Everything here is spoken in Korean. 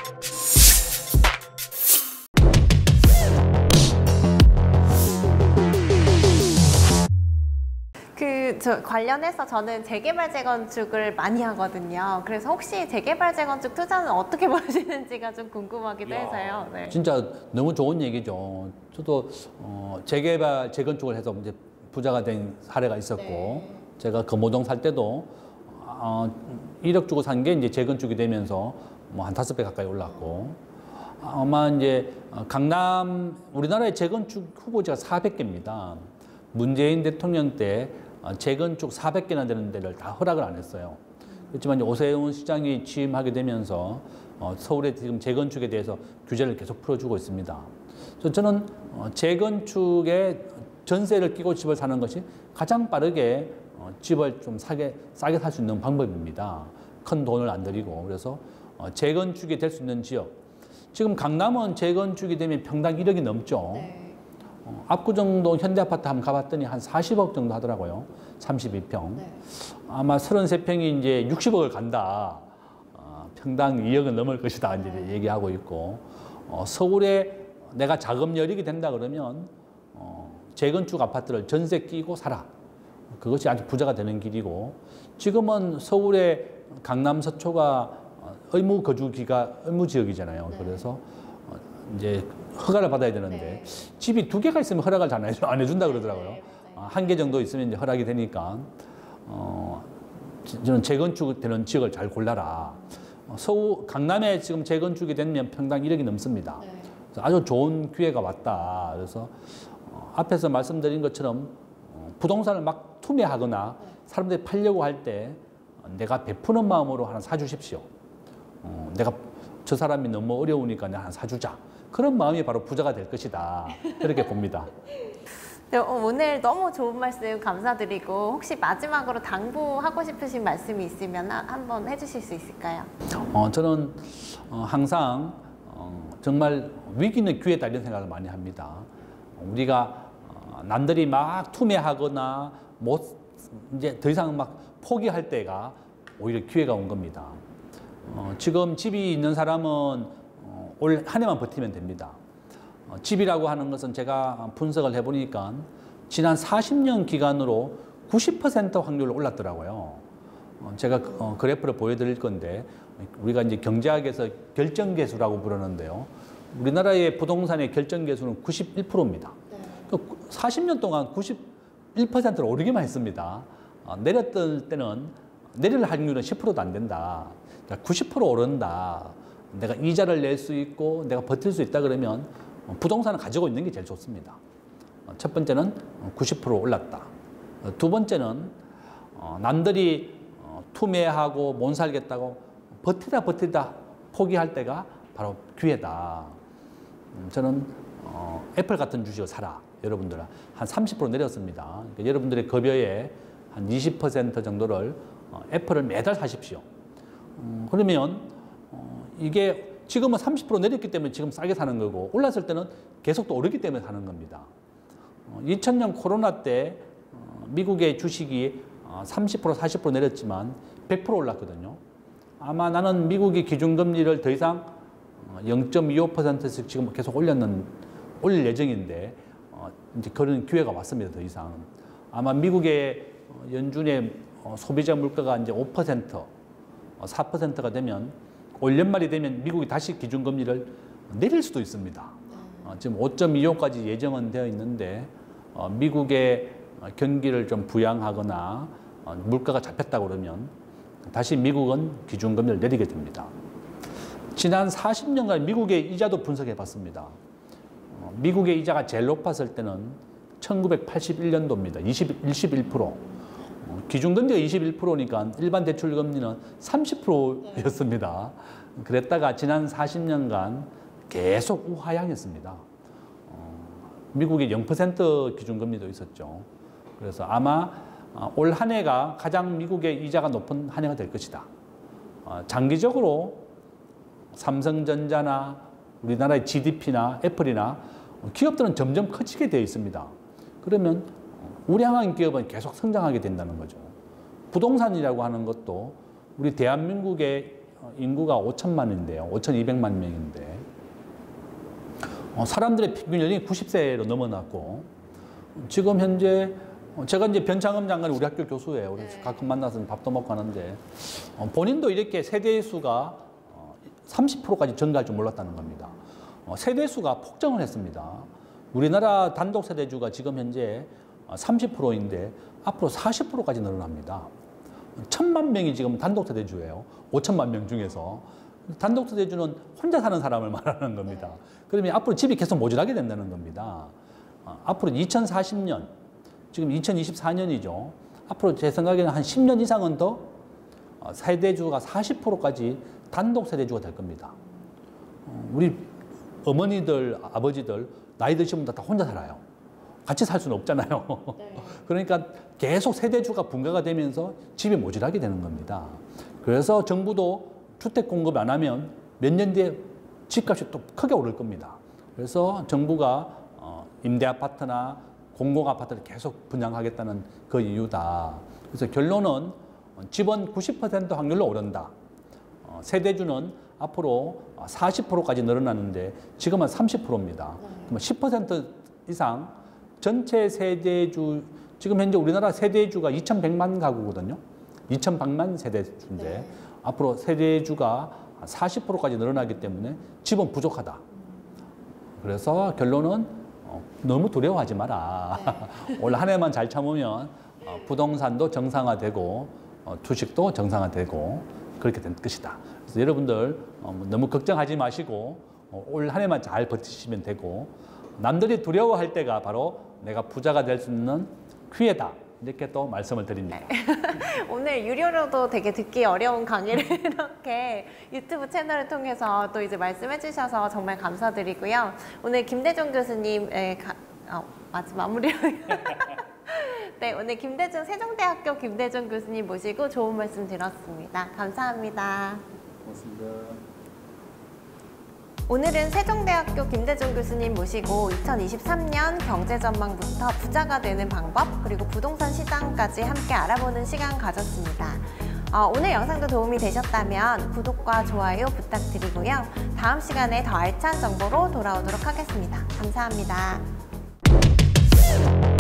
저 관련해서 저는 재개발 재건축을 많이 하거든요. 그래서 혹시 재개발 재건축 투자는 어떻게 보시는지가 좀 궁금하기도 해서요. 네. 진짜 너무 좋은 얘기죠. 저도 재개발 재건축을 해서 이제 부자가 된 사례가 있었고, 네. 제가 금호동 살 때도 1억 주고 산 게 이제 재건축이 되면서 뭐 한 5배 가까이 올랐고, 아마 이제 강남 우리나라의 재건축 후보지가 400개입니다. 문재인 대통령 때 재건축 400개나 되는 데를 다 허락을 안 했어요. 그렇지만 이제 오세훈 시장이 취임하게 되면서 서울의 지금 재건축에 대해서 규제를 계속 풀어주고 있습니다. 그래서 저는 재건축에 전세를 끼고 집을 사는 것이 가장 빠르게 집을 좀 싸게 살 수 있는 방법입니다. 큰 돈을 안 들이고. 그래서 재건축이 될 수 있는 지역. 지금 강남은 재건축이 되면 평당 1억이 넘죠. 네. 압구정동 현대아파트 한번 가봤더니 한 40억 정도 하더라고요. 32평. 네. 아마 33평이 이제 60억을 간다. 평당 2억은 넘을 것이다. 이제 네. 얘기하고 있고. 서울에 내가 자금 여력이 된다 그러면 재건축 아파트를 전세 끼고 살아. 그것이 아주 부자가 되는 길이고, 지금은 서울의 강남 서초가 의무 지역이잖아요. 네. 그래서 이제 허가를 받아야 되는데, 네. 집이 2개가 있으면 허락을 잘 안 해준다 그러더라고요. 네, 1개 정도 있으면 이제 허락이 되니까 저는 재건축 되는 지역을 잘 골라라. 강남에 지금 재건축이 되면 평당 1억이 넘습니다. 네. 그래서 아주 좋은 기회가 왔다. 그래서 앞에서 말씀드린 것처럼 부동산을 막 투매하거나 사람들이 팔려고 할 때 내가 베푸는 마음으로 하나 사주십시오. 내가 저 사람이 너무 어려우니까 내가 하나 사주자. 그런 마음이 바로 부자가 될 것이다. 그렇게 봅니다. 네, 오늘 너무 좋은 말씀 감사드리고, 혹시 마지막으로 당부하고 싶으신 말씀이 있으면 한번 해주실 수 있을까요? 저는 항상 정말 위기는 기회다 이런 생각을 많이 합니다. 우리가 남들이 막 투매하거나 이제 더 이상 막 포기할 때가 오히려 기회가 온 겁니다. 지금 집이 있는 사람은 올 한 해만 버티면 됩니다. 집이라고 하는 것은 제가 분석을 해보니까 지난 40년 기간으로 90% 확률로 올랐더라고요. 제가 그래프를 보여드릴 건데, 우리가 이제 경제학에서 결정계수라고 부르는데요. 우리나라의 부동산의 결정계수는 91%입니다. 40년 동안 91%를 오르기만 했습니다. 내렸을 때는 내릴 확률은 10%도 안 된다. 그러니까 90% 오른다. 내가 이자를 낼 수 있고 내가 버틸 수 있다 그러면 부동산을 가지고 있는 게 제일 좋습니다. 첫 번째는 90% 올랐다. 두 번째는 남들이 투매하고 못 살겠다고 버티다 포기할 때가 바로 기회다. 저는 애플 같은 주식을 사라. 여러분들 한 30% 내렸습니다. 그러니까 여러분들의 급여의 한 20% 정도를 애플을 매달 사십시오. 그러면 이게 지금은 30% 내렸기 때문에 지금 싸게 사는 거고, 올랐을 때는 계속 또 오르기 때문에 사는 겁니다. 2000년 코로나 때 미국의 주식이 30% 40% 내렸지만 100% 올랐거든요. 아마 나는 미국이 기준금리를 더 이상 0.25%씩 지금 계속 올릴 예정인데, 이제 그런 기회가 왔습니다. 더 이상 아마 미국의 연준의 소비자 물가가 이제 5%, 4%가 되면 올 연말이 되면 미국이 다시 기준금리를 내릴 수도 있습니다. 지금 5.25까지 예정은 되어 있는데, 미국의 경기를 좀 부양하거나 물가가 잡혔다 그러면 다시 미국은 기준금리를 내리게 됩니다. 지난 40년간 미국의 이자도 분석해 봤습니다. 미국의 이자가 제일 높았을 때는 1981년도입니다. 21%. 기준금리가 21%니까 일반 대출금리는 30%였습니다. 그랬다가 지난 40년간 계속 우하향했습니다. 미국의 0% 기준금리도 있었죠. 그래서 아마 올 한 해가 가장 미국의 이자가 높은 한 해가 될 것이다. 장기적으로 삼성전자나 우리나라의 GDP나 애플이나 기업들은 점점 커지게 되어 있습니다. 그러면 우량한 기업은 계속 성장하게 된다는 거죠. 부동산이라고 하는 것도 우리 대한민국의 인구가 5천만인데요. 5,200만 명인데 사람들의 평균 연령이 90세로 넘어났고 지금 현재 제가 이제 변창흠 장관이 우리 학교 교수예요. 우리 가끔 만나서 밥도 먹고 하는데 본인도 이렇게 세대 수가 30%까지 증가할 줄 몰랐다는 겁니다. 세대 수가 폭증을 했습니다. 우리나라 단독 세대주가 지금 현재 30%인데 앞으로 40%까지 늘어납니다. 1,000만 명이 지금 단독 세대주예요. 5천만 명 중에서. 단독 세대주는 혼자 사는 사람을 말하는 겁니다. 그러면 앞으로 집이 계속 모자라게 된다는 겁니다. 앞으로 2040년, 지금 2024년이죠. 앞으로 제 생각에는 한 10년 이상은 더 세대주가 40%까지 단독 세대주가 될 겁니다. 우리 어머니들, 아버지들 나이 드신 분들 다 혼자 살아요. 같이 살 수는 없잖아요. 네. 그러니까 계속 세대주가 분가가 되면서 집이 모자라게 되는 겁니다. 그래서 정부도 주택 공급 안 하면 몇 년 뒤에 집값이 또 크게 오를 겁니다. 그래서 정부가 임대 아파트나 공공 아파트를 계속 분양하겠다는 그 이유다. 그래서 결론은 집은 90% 확률로 오른다. 세대주는 앞으로 40%까지 늘어나는데 지금은 30%입니다. 그러면 10% 이상 전체 세대주, 지금 현재 우리나라 세대주가 2,100만 가구거든요. 2,100만 세대주인데 네. 앞으로 세대주가 40%까지 늘어나기 때문에 집은 부족하다. 그래서 결론은 너무 두려워하지 마라. 네. 올 한 해만 잘 참으면 부동산도 정상화되고 주식도 정상화되고 그렇게 된 것이다. 그래서 여러분들 너무 걱정하지 마시고 올 한 해만 잘 버티시면 되고 남들이 두려워할 때가 바로 내가 부자가 될 수 있는 기회다. 이렇게 또 말씀을 드립니다. 네. 오늘 유료로도 되게 듣기 어려운 강의를 이렇게 유튜브 채널을 통해서 또 이제 말씀해 주셔서 정말 감사드리고요. 오늘 김대중 교수님의 마무리로 네, 오늘 김대중 세종대학교 김대중 교수님 모시고 좋은 말씀 들었습니다. 감사합니다. 고맙습니다. 오늘은 세종대학교 김대중 교수님 모시고 2023년 경제전망부터 부자가 되는 방법 그리고 부동산 시장까지 함께 알아보는 시간 가졌습니다. 오늘 영상도 도움이 되셨다면 구독과 좋아요 부탁드리고요. 다음 시간에 더 알찬 정보로 돌아오도록 하겠습니다. 감사합니다.